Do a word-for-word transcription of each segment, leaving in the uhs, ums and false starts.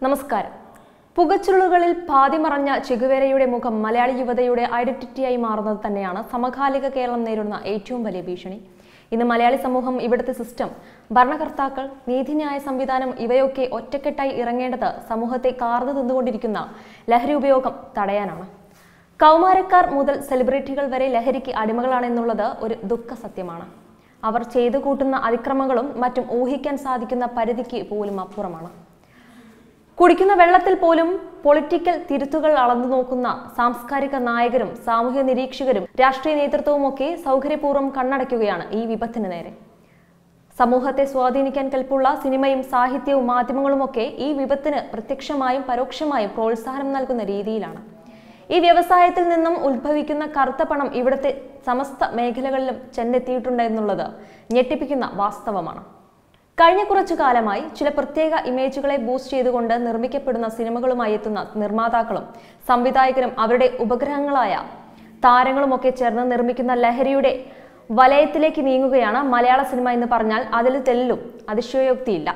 നമസ്കാരം. പുകച്ചുരുളുകളിൽ പാതിമറഞ്ഞ ചെഗുവേരയുടെ മുഖം മലയാളി യുവതയുടെ ഐഡന്റിറ്റിയായി മാറുന്നത് തന്നെയാണ് സമകാലിക കേരളം നേരിടുന്ന ഏറ്റവും വലിയ ഭീഷണി. ഇന്ന് മലയാളി സമൂഹം, ഇവിടുത്തെ സിസ്റ്റം, ഭരണകർത്താക്കൾ, നീതിന്യായ സംവിധാനം ഇവയൊക്കെ ഒറ്റക്കെട്ടായി ഇറങ്ങേണ്ടത് സമൂഹത്തെ കാർന്നു തിന്നുകൊണ്ടിരിക്കുന്ന ലഹരി ഉപയോഗം തടയാനാണ്. കൗമാരക്കാർ മുതൽ സെലിബ്രിറ്റികൾ വരെ ലഹരിക്ക് അടിമകളാണെന്നുള്ളത് ഒരു ദുഃഖ സത്യമാണ്. അവർ ചെയ്തു കൂട്ടുന്ന അതിക്രമങ്ങളും മറ്റും ഊഹിക്കാൻ സാധിക്കുന്ന പരിധിക്ക് പോലും അപ്പുറമാണ്. കുടിക്കുന്ന വെള്ളത്തിൽ പോലും പൊളിറ്റിക്കൽ തിരുത്തുകൾ അളന്നു നോക്കുന്ന സാംസ്കാരിക നായകരും സാമൂഹ്യ നിരീക്ഷകരും രാഷ്ട്രീയ നേതൃത്വവുമൊക്കെ സൗകര്യപൂർവ്വം കണ്ണടയ്ക്കുകയാണ് ഈ വിപത്തിന് നേരെ. സമൂഹത്തെ സ്വാധീനിക്കാൻ കെൽപ്പുള്ള സിനിമയും സാഹിത്യവും മാധ്യമങ്ങളുമൊക്കെ ഈ വിപത്തിന് പ്രത്യക്ഷമായും പരോക്ഷമായും പ്രോത്സാഹനം നൽകുന്ന രീതിയിലാണ്. ഈ വ്യവസായത്തിൽ നിന്നും ഉത്ഭവിക്കുന്ന കറുത്ത പണം ഇവിടുത്തെ സമസ്ത മേഖലകളിലും ചെന്നെത്തിയിട്ടുണ്ട് എന്നുള്ളത് ഞെട്ടിപ്പിക്കുന്ന വാസ്തവമാണ്. കഴിഞ്ഞ കുറച്ചു കാലമായി ചില പ്രത്യേക ഇമേജുകളെ ബൂസ്റ്റ് ചെയ്തുകൊണ്ട് നിർമ്മിക്കപ്പെടുന്ന സിനിമകളുമായി എത്തുന്ന നിർമ്മാതാക്കളും സംവിധായകരും അവരുടെ ഉപഗ്രഹങ്ങളായ താരങ്ങളുമൊക്കെ ചേർന്ന് നിർമ്മിക്കുന്ന ലഹരിയുടെ വലയത്തിലേക്ക് നീങ്ങുകയാണ് മലയാള സിനിമ എന്ന് പറഞ്ഞാൽ അതിൽ തെല്ലും അതിശയോക്തിയില്ല.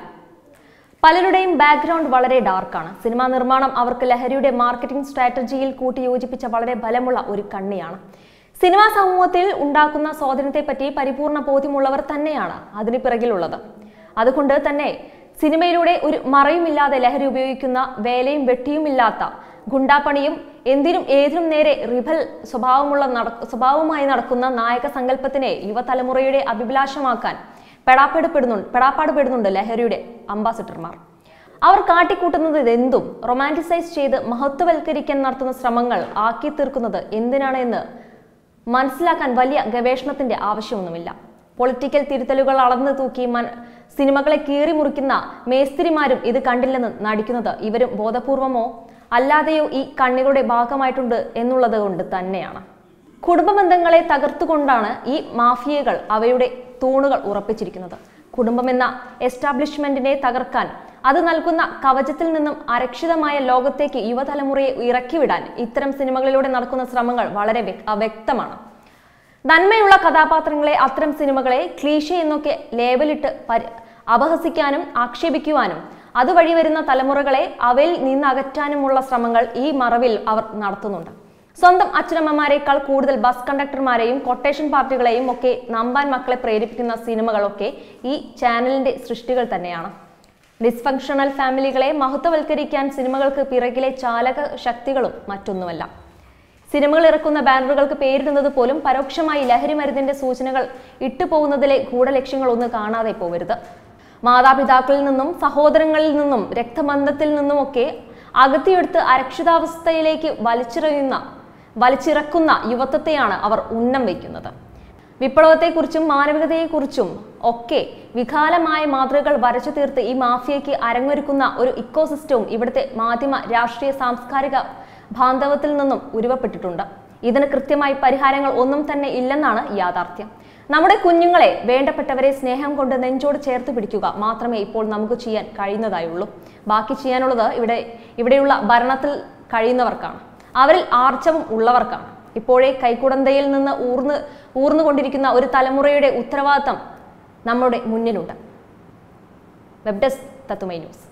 പലരുടെയും ബാക്ക്ഗ്രൗണ്ട് വളരെ ഡാർക്കാണ്. സിനിമാ നിർമ്മാണം അവർക്ക് ലഹരിയുടെ മാർക്കറ്റിംഗ് സ്ട്രാറ്റജിയിൽ കൂട്ടിയോജിപ്പിച്ച വളരെ ബലമുള്ള ഒരു കണ്ണിയാണ്. സിനിമാ സമൂഹത്തിൽ ഉണ്ടാക്കുന്ന സ്വാധീനത്തെപ്പറ്റി പരിപൂർണ ബോധ്യമുള്ളവർ തന്നെയാണ് അതിന് പിറകിലുള്ളത്. അതുകൊണ്ട് തന്നെ സിനിമയിലൂടെ ഒരു മറയുമില്ലാതെ ലഹരി ഉപയോഗിക്കുന്ന, വേലയും വെട്ടിയുമില്ലാത്ത, ഗുണ്ടാപ്പണിയും എന്തിനും ഏതിനും നേരെ റിബൽ സ്വഭാവമുള്ള സ്വഭാവമായി നടക്കുന്ന നായക സങ്കല്പത്തിനെ യുവതലമുറയുടെ അഭിലാഷമാക്കാൻ പെടാപ്പെടുന്നുണ്ട് പെടാപ്പാടുപെടുന്നുണ്ട് ലഹരിയുടെ അംബാസിഡർമാർ. അവർ കാട്ടിക്കൂട്ടുന്നത് ഇതെന്തും റൊമാൻറ്റിസൈസ് ചെയ്ത് മഹത്വവൽക്കരിക്കാൻ നടത്തുന്ന ശ്രമങ്ങൾ ആക്കി തീർക്കുന്നത് എന്തിനാണ് എന്ന് മനസ്സിലാക്കാൻ വലിയ ഗവേഷണത്തിന്റെ ആവശ്യമൊന്നുമില്ല. പൊളിറ്റിക്കൽ തിരുത്തലുകൾ അളന്നു തൂക്കി മൻ സിനിമകളെ കീറി മുറിക്കുന്ന മേസ്തിരിമാരും ഇത് കണ്ടില്ലെന്ന് നടിക്കുന്നത് ഇവരും ബോധപൂർവമോ അല്ലാതെയോ ഈ കണ്ണികളുടെ ഭാഗമായിട്ടുണ്ട് എന്നുള്ളത് കൊണ്ട് തന്നെയാണ്. കുടുംബ ബന്ധങ്ങളെ തകർത്തുകൊണ്ടാണ് ഈ മാഫിയകൾ അവയുടെ തൂണുകൾ ഉറപ്പിച്ചിരിക്കുന്നത്. കുടുംബം എന്ന എസ്റ്റാബ്ലിഷ്മെന്റിനെ തകർക്കാൻ, അത് നൽകുന്ന കവചത്തിൽ നിന്നും അരക്ഷിതമായ ലോകത്തേക്ക് യുവതലമുറയെ ഇറക്കിവിടാൻ ഇത്തരം സിനിമകളിലൂടെ നടക്കുന്ന ശ്രമങ്ങൾ വളരെ വ്യക്തമാണ്. നന്മയുള്ള കഥാപാത്രങ്ങളെ, അത്തരം സിനിമകളെ ക്ലീഷേ എന്നൊക്കെ ലേബലിട്ട് പരി അപഹസിക്കാനും ആക്ഷേപിക്കുവാനും അതുവഴി വരുന്ന തലമുറകളെ അവയിൽ നിന്ന് അകറ്റാനുമുള്ള ശ്രമങ്ങൾ ഈ മറവിൽ അവർ നടത്തുന്നുണ്ട്. സ്വന്തം അച്ഛനമ്മമാരെക്കാൾ കൂടുതൽ ബസ് കണ്ടക്ടർമാരെയും കൊട്ടേഷൻ പാർട്ടികളെയും ഒക്കെ നമ്പാൻ മക്കളെ പ്രേരിപ്പിക്കുന്ന സിനിമകളൊക്കെ ഈ ചാനലിന്റെ സൃഷ്ടികൾ തന്നെയാണ്. ഡിസ്ഫങ്ഷണൽ ഫാമിലികളെ മഹത്വവൽക്കരിക്കാൻ സിനിമകൾക്ക് പിറകിലെ ചാലക ശക്തികളും മറ്റൊന്നുമല്ല. സിനിമകൾ ഇറക്കുന്ന ബാനറുകൾക്ക് പേരിടുന്നത് പോലും പരോക്ഷമായി ലഹരി മരുന്നിന്റെ സൂചനകൾ ഇട്ടുപോകുന്നതിലെ ഗൂഢലക്ഷ്യങ്ങൾ ഒന്ന് കാണാതെ പോകരുത്. മാതാപിതാക്കളിൽ നിന്നും സഹോദരങ്ങളിൽ നിന്നും രക്തബന്ധത്തിൽ നിന്നുമൊക്കെ അകത്തിയെടുത്ത് അരക്ഷിതാവസ്ഥയിലേക്ക് വലിച്ചിറയുന്ന വലിച്ചിറക്കുന്ന യുവത്വത്തെയാണ് അവർ ഉന്നം വയ്ക്കുന്നത്. വിപ്ലവത്തെക്കുറിച്ചും മാനവികതയെക്കുറിച്ചും ഒക്കെ വികാലമായ മാതൃകകൾ വരച്ചു തീർത്ത് ഈ മാഫിയയ്ക്ക് അരങ്ങൊരുക്കുന്ന ഒരു ഇക്കോസിസ്റ്റവും ഇവിടുത്തെ മാധ്യമ, രാഷ്ട്രീയ, സാംസ്കാരിക ബാന്ധവത്തിൽ നിന്നും ഉരുവപ്പെട്ടിട്ടുണ്ട്. ഇതിന് കൃത്യമായി പരിഹാരങ്ങൾ ഒന്നും തന്നെ ഇല്ലെന്നാണ് യാഥാർത്ഥ്യം. നമ്മുടെ കുഞ്ഞുങ്ങളെ, വേണ്ടപ്പെട്ടവരെ സ്നേഹം കൊണ്ട് നെഞ്ചോട് ചേർത്ത് പിടിക്കുക മാത്രമേ ഇപ്പോൾ നമുക്ക് ചെയ്യാൻ കഴിയുന്നതായുള്ളൂ. ബാക്കി ചെയ്യാനുള്ളത് ഇവിടെ ഇവിടെയുള്ള ഭരണത്തിൽ കഴിയുന്നവർക്കാണ്, അവരിൽ ആർജവം ഉള്ളവർക്കാണ്. ഇപ്പോഴേ കൈക്കുടന്തയിൽ നിന്ന് ഊർന്ന് ഊർന്നുകൊണ്ടിരിക്കുന്ന ഒരു തലമുറയുടെ ഉത്തരവാദിത്തം നമ്മുടെ മുന്നിലുണ്ട്. Web desk Tatwamayi news.